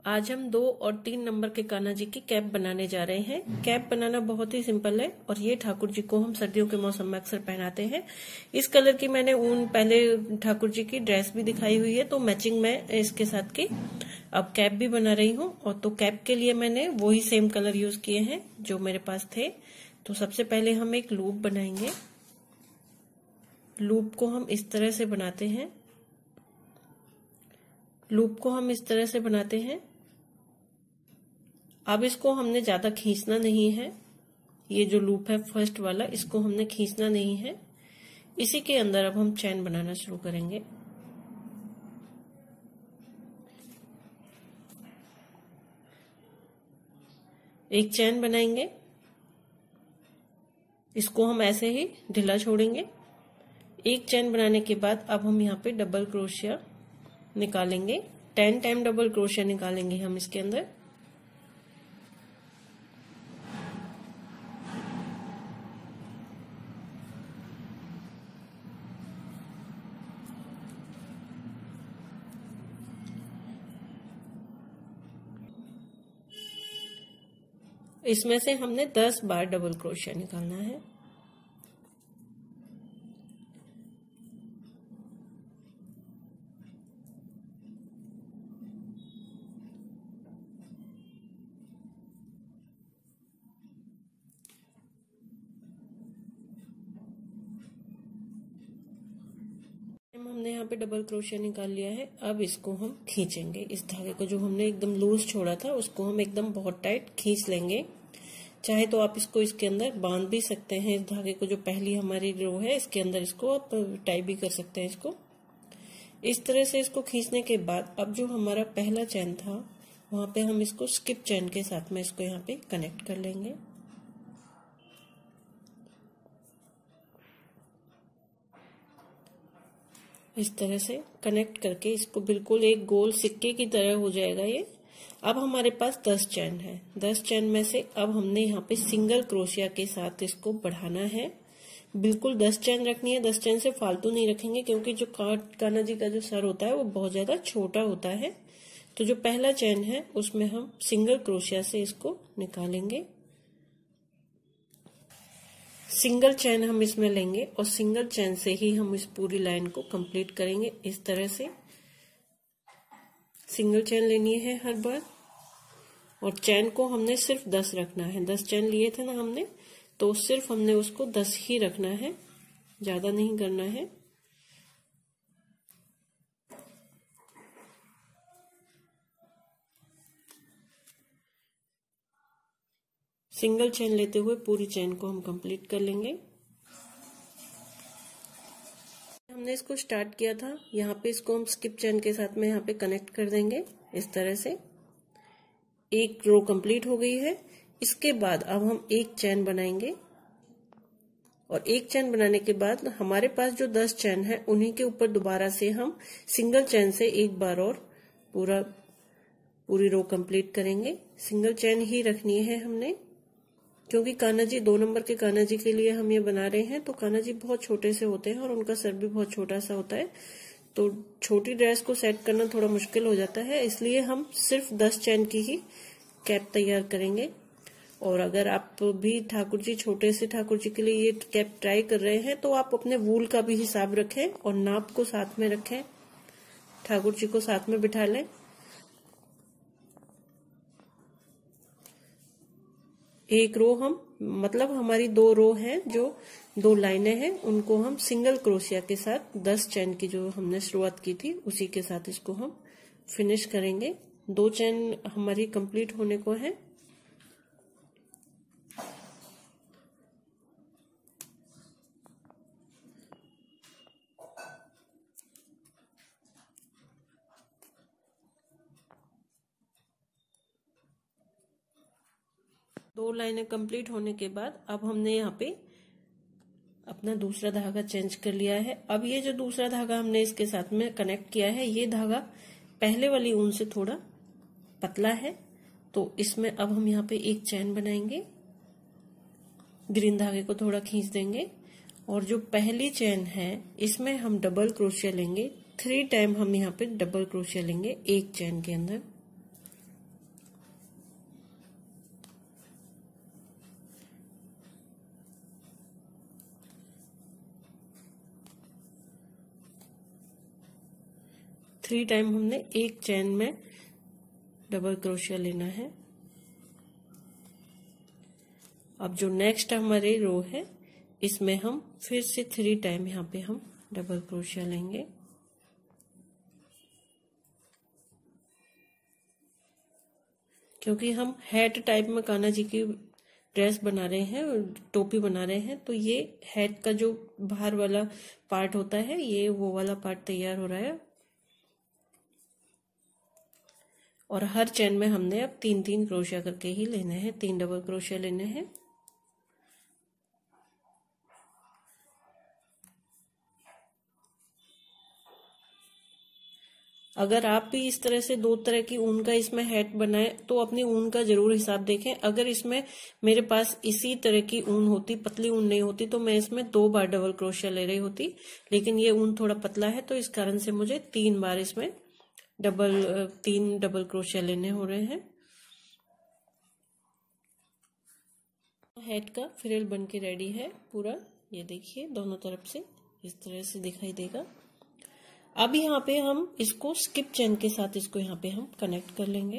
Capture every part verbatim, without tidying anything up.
आज हम दो और तीन नंबर के कान्हा जी की कैप बनाने जा रहे हैं। कैप बनाना बहुत ही सिंपल है और ये ठाकुर जी को हम सर्दियों के मौसम में अक्सर पहनाते हैं। इस कलर की मैंने ऊन पहले ठाकुर जी की ड्रेस भी दिखाई हुई है, तो मैचिंग में इसके साथ की अब कैप भी बना रही हूँ। और तो कैप के लिए मैंने वही सेम कलर यूज किए हैं जो मेरे पास थे। तो सबसे पहले हम एक लूप बनाएंगे। लूप को हम इस तरह से बनाते हैं लूप को हम इस तरह से बनाते हैं। अब इसको हमने ज्यादा खींचना नहीं है। ये जो लूप है फर्स्ट वाला, इसको हमने खींचना नहीं है। इसी के अंदर अब हम चैन बनाना शुरू करेंगे। एक चैन बनाएंगे, इसको हम ऐसे ही ढीला छोड़ेंगे। एक चैन बनाने के बाद अब हम यहाँ पे डबल क्रोशिया निकालेंगे। टेन टाइम डबल क्रोशिया निकालेंगे हम इसके अंदर। इसमें से हमने दस बार डबल क्रोशिया निकालना है। हमने यहाँ पे डबल क्रोशिया निकाल लिया है। अब इसको हम खींचेंगे। इस धागे को जो हमने एकदम लूज छोड़ा था उसको हम एकदम बहुत टाइट खींच लेंगे। चाहे तो आप इसको इसके अंदर बांध भी सकते हैं। इस धागे को जो पहली हमारी रो है इसके अंदर इसको आप टाई भी कर सकते हैं। इसको इस तरह से इसको खींचने के बाद अब जो हमारा पहला चैन था वहां पे हम इसको स्किप चैन के साथ में इसको यहाँ पे कनेक्ट कर लेंगे। इस तरह से कनेक्ट करके इसको बिल्कुल एक गोल सिक्के की तरह हो जाएगा ये। अब हमारे पास दस चैन है। दस चैन में से अब हमने यहाँ पे सिंगल क्रोशिया के साथ इसको बढ़ाना है। बिल्कुल दस चैन रखनी है। दस चैन से फालतू नहीं रखेंगे क्योंकि जो कान्हा जी का जो सर होता है वो बहुत ज्यादा छोटा होता है। तो जो पहला चैन है उसमें हम सिंगल क्रोशिया से इसको निकालेंगे। सिंगल चैन हम इसमें लेंगे और सिंगल चैन से ही हम इस पूरी लाइन को कंप्लीट करेंगे। इस तरह से सिंगल चैन लेनी है हर बार और चैन को हमने सिर्फ दस रखना है। दस चैन लिए थे ना हमने, तो सिर्फ हमने उसको दस ही रखना है, ज्यादा नहीं करना है। सिंगल चैन लेते हुए पूरी चैन को हम कंप्लीट कर लेंगे। हमने इसको स्टार्ट किया था, यहाँ पे इसको हम स्किप चैन के साथ में यहाँ पे कनेक्ट कर देंगे। इस तरह से एक रो कंप्लीट हो गई है। इसके बाद अब हम एक चैन बनाएंगे और एक चैन बनाने के बाद हमारे पास जो दस चैन है उन्हीं के ऊपर दोबारा से हम सिंगल चैन से एक बार और पूरा पूरी रो कंप्लीट करेंगे। सिंगल चैन ही रखनी है हमने, क्योंकि कान्हा जी दो नंबर के कान्हा जी के लिए हम ये बना रहे हैं। तो कान्हा जी बहुत छोटे से होते हैं और उनका सर भी बहुत छोटा सा होता है, तो छोटी ड्रेस को सेट करना थोड़ा मुश्किल हो जाता है। इसलिए हम सिर्फ दस चैन की ही कैप तैयार करेंगे। और अगर आप भी ठाकुर जी छोटे से ठाकुर जी के लिए ये कैप ट्राई कर रहे हैं तो आप अपने वूल का भी हिसाब रखें और नाप को साथ में रखें, ठाकुर जी को साथ में बिठा लें। एक रो हम मतलब हमारी दो रो हैं, जो दो लाइनें हैं, उनको हम सिंगल क्रोशिया के साथ दस चैन की जो हमने शुरुआत की थी उसी के साथ इसको हम फिनिश करेंगे। दो चैन हमारी कंप्लीट होने को है। दो लाइनें कंप्लीट होने के बाद अब हमने यहाँ पे अपना दूसरा धागा चेंज कर लिया है। अब ये जो दूसरा धागा हमने इसके साथ में कनेक्ट किया है, ये धागा पहले वाली ऊन से थोड़ा पतला है, तो इसमें अब हम यहाँ पे एक चैन बनाएंगे। ग्रीन धागे को थोड़ा खींच देंगे और जो पहली चैन है इसमें हम डबल क्रोशिया लेंगे। थ्री टाइम हम यहाँ पे डबल क्रोशिया लेंगे एक चैन के अंदर। थ्री टाइम हमने एक चेन में डबल क्रोशिया लेना है। अब जो नेक्स्ट हमारी रो है इसमें हम फिर से थ्री टाइम यहाँ पे हम डबल क्रोशिया लेंगे। क्योंकि हम हैट टाइप में कान्हा जी की ड्रेस बना रहे हैं, टोपी बना रहे हैं, तो ये हैट का जो बाहर वाला पार्ट होता है ये वो वाला पार्ट तैयार हो रहा है। और हर चेन में हमने अब तीन तीन क्रोशिया करके ही लेने हैं, तीन डबल क्रोशिया लेने हैं। अगर आप भी इस तरह से दो तरह की ऊन का इसमें हैट बनाए तो अपनी ऊन का जरूर हिसाब देखें। अगर इसमें मेरे पास इसी तरह की ऊन होती, पतली ऊन नहीं होती, तो मैं इसमें दो बार डबल क्रोशिया ले रही होती, लेकिन ये ऊन थोड़ा पतला है तो इस कारण से मुझे तीन बार इसमें डबल तीन डबल क्रोशिया लेने हो रहे हैं। हैट का फ्रिल बन के रेडी है पूरा, ये देखिए दोनों तरफ से इस तरह से दिखाई देगा। अब यहाँ पे हम इसको स्किप चेन के साथ इसको यहाँ पे हम कनेक्ट कर लेंगे।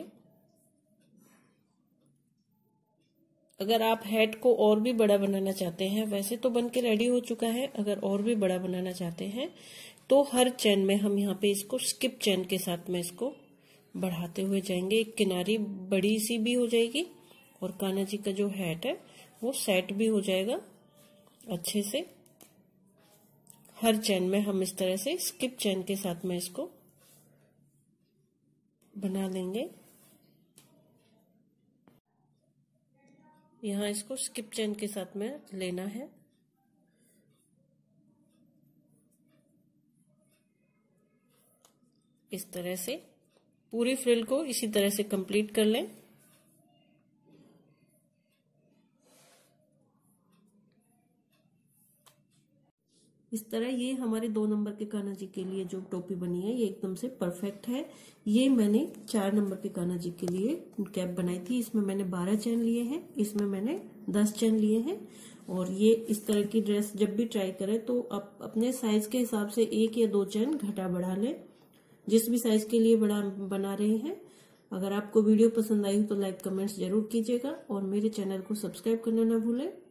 अगर आप हैट को और भी बड़ा बनाना चाहते हैं, वैसे तो बन के रेडी हो चुका है, अगर और भी बड़ा बनाना चाहते हैं तो हर चेन में हम यहाँ पे इसको स्किप चेन के साथ में इसको बढ़ाते हुए जाएंगे। एक किनारी बड़ी सी भी हो जाएगी और कान्हा जी का जो हैट है वो सेट भी हो जाएगा अच्छे से। हर चेन में हम इस तरह से स्किप चेन के साथ में इसको बना लेंगे। यहाँ इसको स्किप चेन के साथ में लेना है। इस तरह से पूरी फ्रिल को इसी तरह से कंप्लीट कर लें। इस तरह ये हमारे दो नंबर के कान्हा जी के लिए जो टोपी बनी है ये एकदम से परफेक्ट है। ये मैंने चार नंबर के कान्हा जी के लिए कैप बनाई थी, इसमें मैंने बारह चैन लिए हैं, इसमें मैंने दस चैन लिए हैं। और ये इस तरह की ड्रेस जब भी ट्राई करें तो आप अपने साइज के हिसाब से एक या दो चैन घटा बढ़ा लें, जिस भी साइज के लिए बड़ा बना रहे हैं। अगर आपको वीडियो पसंद आई हो तो लाइक कमेंट्स जरूर कीजिएगा और मेरे चैनल को सब्सक्राइब करना ना भूलें।